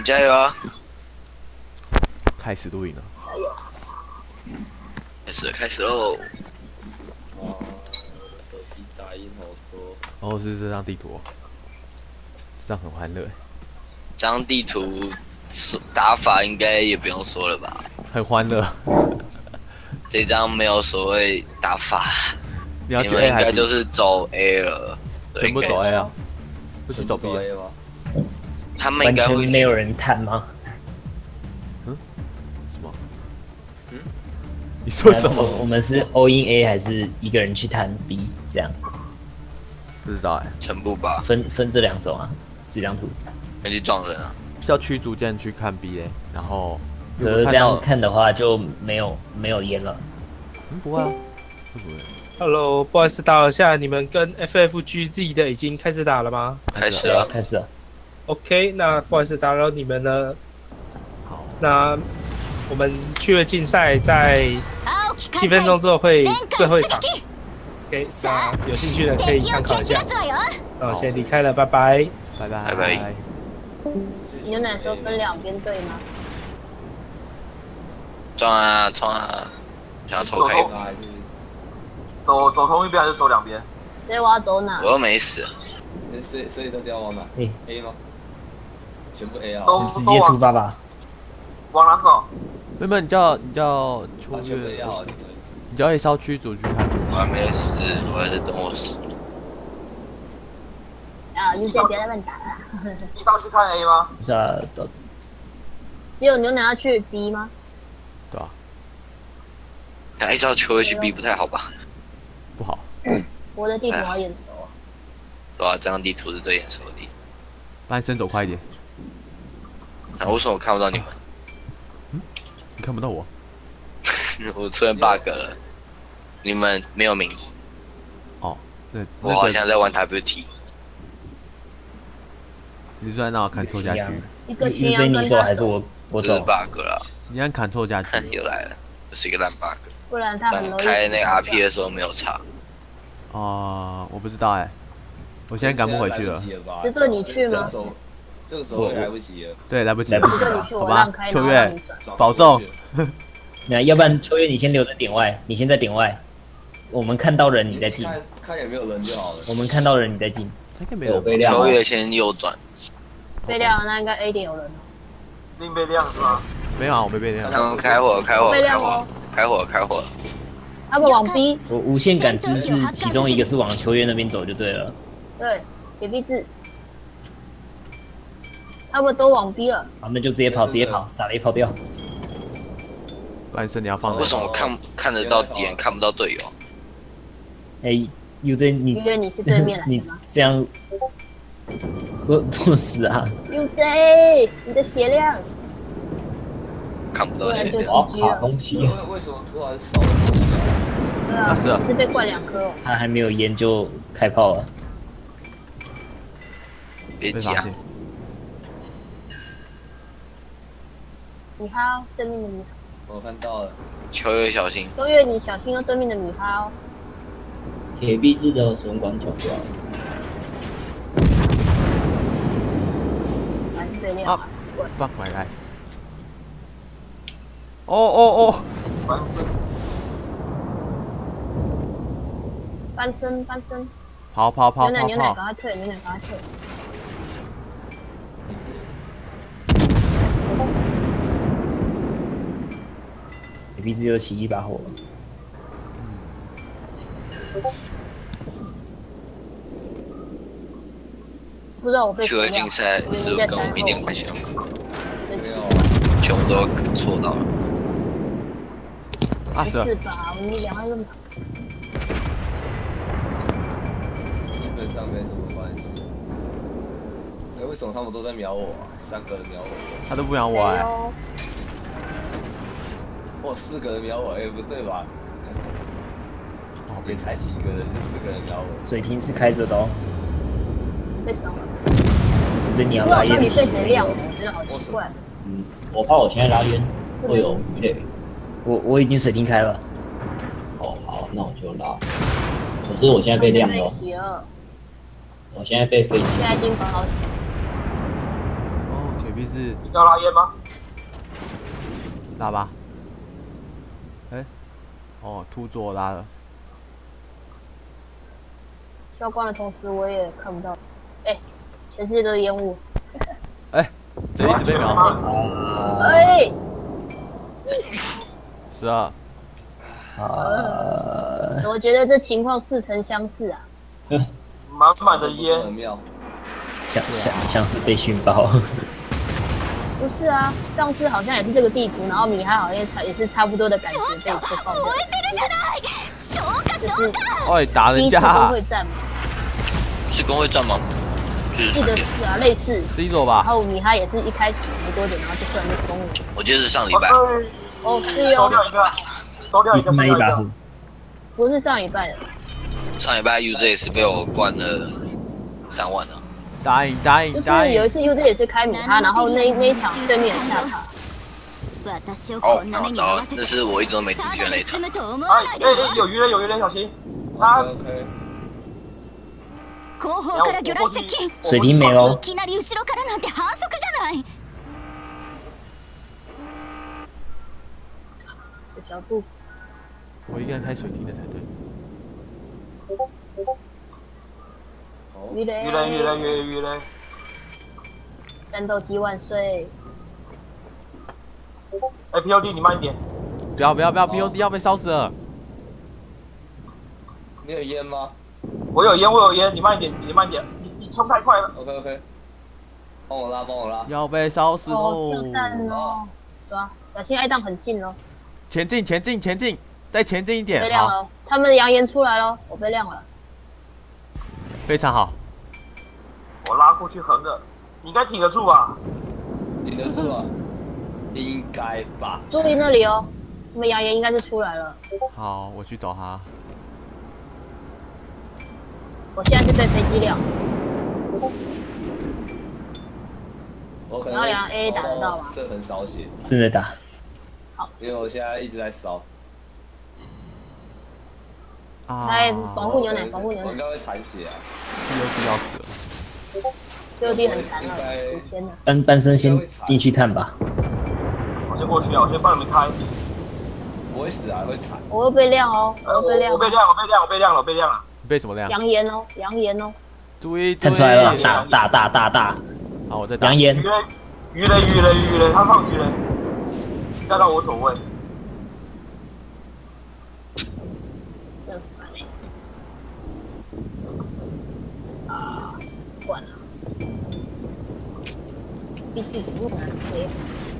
加油啊！ 开始录影了。 开始喽！ 哇，手机杂音好多。 哦，是这张地图，这样很欢乐。 这张地图打法应该也不用说了吧？ 很欢乐。 这张没有所谓打法， 你要去们 A 应该还是 B？ 就是走 A 了， 全部走 A 啊？不是走 B 啊？ 他们应该会没有人探吗？ 什么？你说什么？ 我们是 all in A 还是一个人去探 B 这样？ 不知道哎。 全部吧？ 分这两种啊，这张图。 要去撞人啊！ 叫驱逐舰去看 B 嘞，然后。 可是这样看的话就没有烟了。 不会啊，不会。 Hello， 不好意思打扰一下，你们跟 FFGZ 的已经开始打了吗？ 开始了， 开始了。 OK， 那不好意思打扰你们了。 好， 那我们趣味竞赛在7分钟之后会最后一场。OK， 那有兴趣的可以参考一下。那我先离开了，拜拜。 拜拜。 拜拜。 牛奶说分两边对吗？ 撞啊撞啊！想要偷开吗？ 走同一边还是走两边？ 所以我要走哪？ 我又没死。 所以到底要往哪 ？A 吗？全部 A 啊！ 直接出发吧。 往哪走？ 妹妹，你叫秋月，你叫一艘驱逐去看。 我还没死，我还在等我死。 啊，优先别再乱打了。 一艘去看 A 吗？ 是啊， 只有牛奶要去 B 吗？ 对啊。 一艘球会去 B 不太好吧？ 不好。 我的地图好眼熟啊。 对啊，这张地图是最眼熟的地图。 那你先走快一点。 为什么我看不到你们？ 你看不到我？ 我出现 bug 了。你们没有名字。 哦，对。 我好像在玩 WT。 你是在那看错家居？ 一个巡洋你走还是我走？ 是 bug 了。 你按砍错家居。 又来了，这是一个烂 bug。 不然他很容易开那个 RP 的时候没有差。 我不知道哎，我现在赶不回去了。 是对你去吗？ 这个时候来不及了。 对，来不及。 好吧，秋月，保重。 那要不然秋月你先留在点外，你先在点外，我们看到人你再进。 看有没有人就好了。 我们看到人你再进。 应该没有。 秋月先右转。 被亮，那应该 A 点有人了。 另被亮是吗？ 没有啊，我没被亮。 他们开火。 他们往 B。 我无限感知是其中一个是往球员那边走就对了。 对，铁壁制。他们都往 B 了。 好，那就直接跑，撒雷跑掉。 半身你要放。 为什么看得到敌人，看不到队友？ 哎，UJ 你。 因为你是对面来的你这样作死啊 ！UJ， 你的血量。 看不到血量。 我要爬东西。 为什么突然少了东西啊？ 对啊，是被灌2颗哦。 他还没有烟就开炮了。 别急啊！ 米哈，对面的米哈。 我看到了。 秋月小心。 秋月，你小心哦，对面的米哈哦。 铁壁制的损管抢掉了。 还是被亮。 放回来。哦。 翻身。 跑！ 牛奶，赶快退！ 铁壁制又起一把火了。 不知道我被。 趣味竞赛是跟我们一点关系都没有。 没有。 全部都错到了。 没事吧？我们2个人。 基本上没什么关系。为什么他们都在瞄我啊？3个人瞄我。 他都不瞄我哎。 哇，4个人瞄我，不对吧？别才几个人，就4个人瞄我。 水亭是开着的哦。 被烧了。 这你要拉烟。 你被谁亮？我觉得好奇怪。 我怕我现在拉烟会有鱼雷。我已经水亭开了。哦，好，那我就拉。可是我现在被亮了。我现在被飞机。 现在已经保好起。 哦，铁壁是要拉烟吗？ 拉吧。哎，哦，突左拉了。 消光的同时，我也看不到。哎，全世界都是烟雾。 哎，这里一直被瞄。 哎 12。 我觉得这情况似曾相识啊。 满满的不是烟很，妙。 像是被训爆。 不是啊，上次好像也是这个地图，然后米哈好像也是差不多的感觉被放掉。就是哎，打人第一次工家。 会战嘛， 是工会战吗？就是记得是啊，类似。 C 左吧然。后米哈也是一开始没多久，然后就突然就冲了。 我记得是上礼拜。 哦，是哦， 收掉一个，收掉一个，收卖一把掉一个。 不是上礼拜的。 上礼拜 UZ 被我灌了3万了。 答应就是答应。 有一次 UZ 也是开米哈，然后那一场对面下塔。 哦，那我知道了，那是我一直都没进去的那一场。 哎，有鱼雷，小心！他 OK， 後方から魚雷接近。 水晶没喽い。きなり後ろからなんて反則じゃない。 的角度， 我应该开水晶的才对。 鱼雷， 鱼雷， 战斗机万岁！ 哎，POD 你慢一点， 不要 POD 要被烧死了。 你有烟吗我有烟，你慢一点，你冲太快了。 ？OK， 帮我拉。 要被烧死哦， 喽！ 跳弹哦，抓，小心爱档很近哦， 前进，再前进一点。好， 被亮了，他们的扬言出来了，我被亮了。 非常好。 我拉过去横着，你应该挺得住吧？ 顶得住啊？应该吧。 注意那里哦，他们扬言应该是出来了。 好，我去找他。 我现在是被飞机亮， 我可能然后两 A 打得到吗是很少血， 正在打。 好， 因为我现在一直在烧。 啊。 来保护牛奶，保护牛奶我应该会残血啊。 POD 要死了。 ，6D 很残了，5000了。 班生先进去探吧。 我先过去啊，我先帮你们开。 不会死啊，会残。 我又被亮哦，我又被亮我，被亮了。 你被什么亮？ 扬言哦，扬言哦， 注意！ 探出来了，大。 好，我在打。 扬言。 鱼雷，他放鱼雷，要到我走位。 真烦哎。啊，管了，逼自己入难推。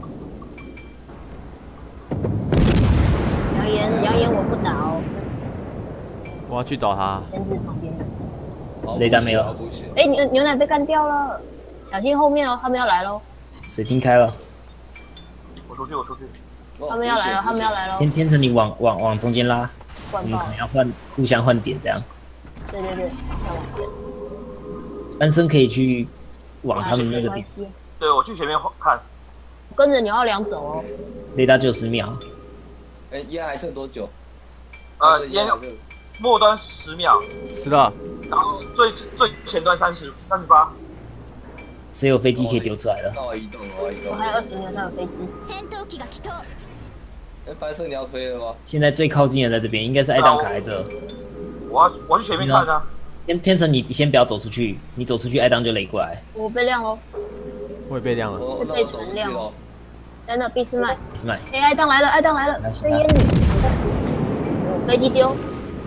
扬言我不打哦， 我要去找他。 牵制旁边的。 雷达没有。 哎，牛奶被干掉了，小心后面哦，他们要来喽， 水晶开了。 我出去。 他们要来喽， 天成，你往中间拉，我灌爆们可，能要互相换点这样。 对，要往前， 班生可以去往他们那个点。 没关系， 对，我去前面看。 跟着牛二良走哦， 雷达90秒。 哎，烟还剩多久？ 烟末端10秒， 是的。 然后最前端38。 谁有飞机可以丢出来了？ 那我移动。 我还有20秒才有飞机， 戦闘機が来到。 哎，白色你要推了吗？ 现在最靠近的在这边，应该是爱档卡在这。 我去前面看啊。 天成，你先不要走出去，你走出去，爱档就垒过来。 我被亮喽， 我也被亮了。 是被传亮哦。真的，俾斯麦， 是麦。 哎，爱档来了，被烟女，飞机丢，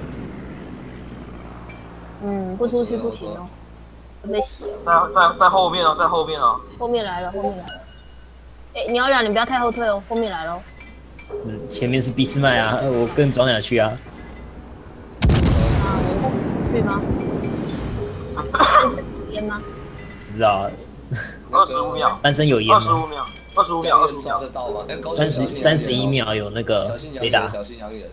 不出去不行哦，会被洗哦。 在后面哦， 后面来了。哎，牛二良，你不要太后退哦，后面来喽。 前面是俾斯麦啊，我跟装甲去啊。 去吗？烟吗？ 不知道啊。 25秒。 班生有烟吗 ？25秒。 抓得到吗 ？31秒有那个雷达。 小心扬言。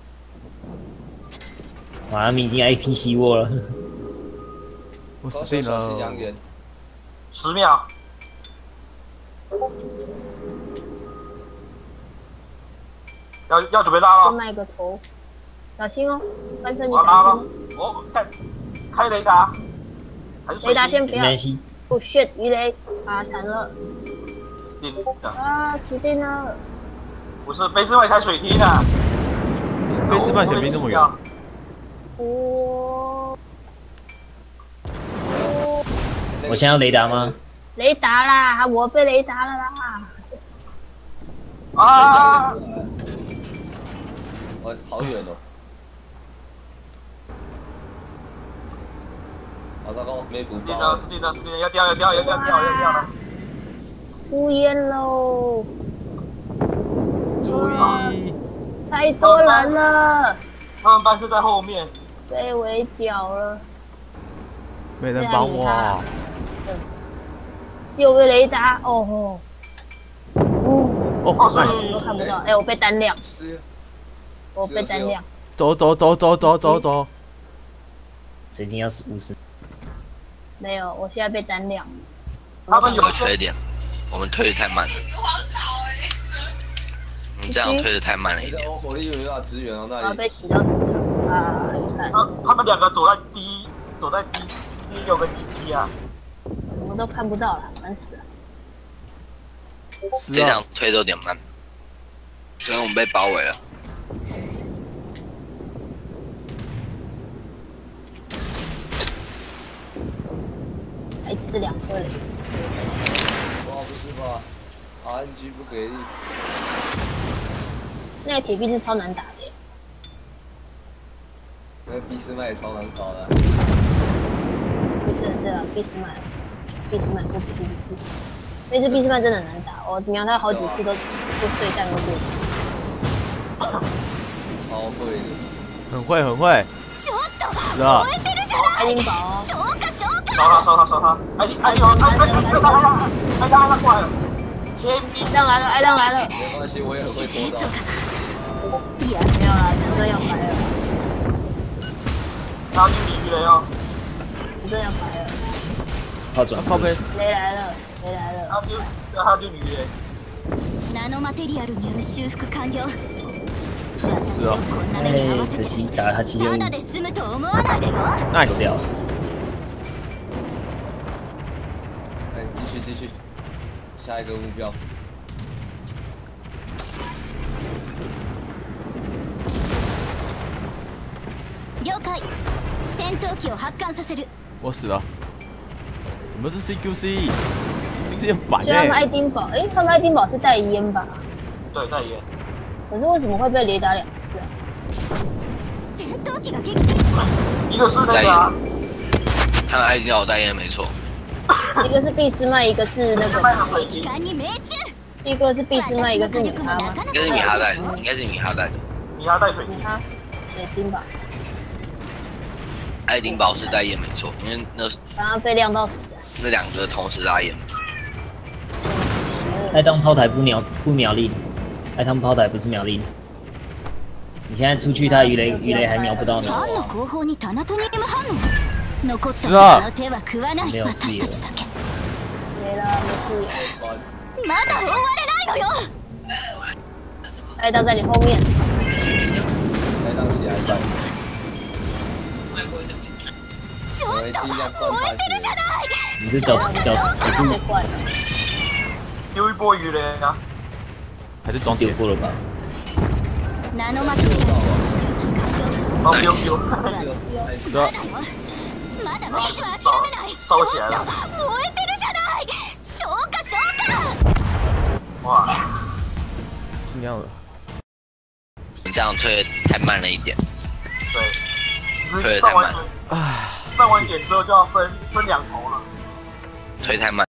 哇，他们已经 APC 握了。 我死定了。 10秒。要准备拉了。 卖个头，小心哦，班生你小心。拉了。我开雷达。 雷达先不要。 没关系。 Oh shit，鱼雷啊，惨了。 定的。 啊，死定了！ 不是贝斯曼开水梯的。 贝斯曼水平那么远。 我现在要雷达吗？ 雷达啦，我被雷达了啦！ 啊！ 我好远哦。好糟糕，没补包。 是的，要掉了！ 出烟喽！ 注意！ 太多人了。 他们班是在后面。 被围剿了。 没人帮我。 又被雷达，哦吼！ 哦， 都看不到，哎，我被单亮，我被单亮。 走！ 水晶要50。 没有，我现在被单亮。 他们有个缺点，我们推的太慢了。你这样推的太慢了一点。 我火力有没有支援啊？那里。 要被洗到死了啊！你看。 他们两个躲在第6跟第7啊。 什么都看不到了，烦死了。 这场推的有点慢，所以我们被包围了。 还吃2颗雷。 哇，不是吧 ？RNG 不给力。 那个铁壁是超难打的耶。 那个俾斯麦也超难搞的。 对啊，俾斯麦不，那只俾斯麦真的很难打，我瞄他好几次都对战都过。 超会的。 很会。是啊。 爱丁堡哦。 烧他！爱他过来了。 爱当来了。 没关系，我也很会拖到。 没有啦，真的要白了。 他去鲤鱼雷哦。 真的要白了。 靠背。 雷来了。 他就鲤鱼雷。 ナノマテリアルによる修復完了。 是哦。可惜打了他765。 ただで済むと思わないでよ。 那走掉了。 哎，继续，下一个目标。 了解。戦闘機を発艦させる。 我死了。怎么是 CQC 很烦虽然他们爱丁堡，他们爱丁堡是带烟吧？ 对，带烟。 可是为什么会被雷打2次啊？ 一个是那个啊。 他们爱丁堡带烟没错。 一个是俾斯麦，一个是那个。一个是俾斯麦，一个是米哈吗？ 应该是米哈带的，应该是米哈带的。 米哈带水晶。 水晶吧。 爱丁堡是带烟没错，因为那刚刚被亮到死。 那2个同时拉烟。 爱当炮台不秒令，爱当炮台不是秒令。你现在出去，他鱼雷还瞄不到你。 艦の後方にタナトニウム反応。残った魚の手は食わない私たちだけ。まだ終われないのよ。 爱当在你后面。 爱当起来站。 ちょっと燃えてるじゃない。 你是走丢一波鱼雷啊！ 还是装丢过了吧？ ナノマテリアルの修復完了。 丢。 まだ私は諦めない。ちょっと燃えてるじゃない。消火。 哇！ 是那样的。 你这样推的太慢了一点。 对。 推的太慢。 上完点之后就要分2头了。 推太慢。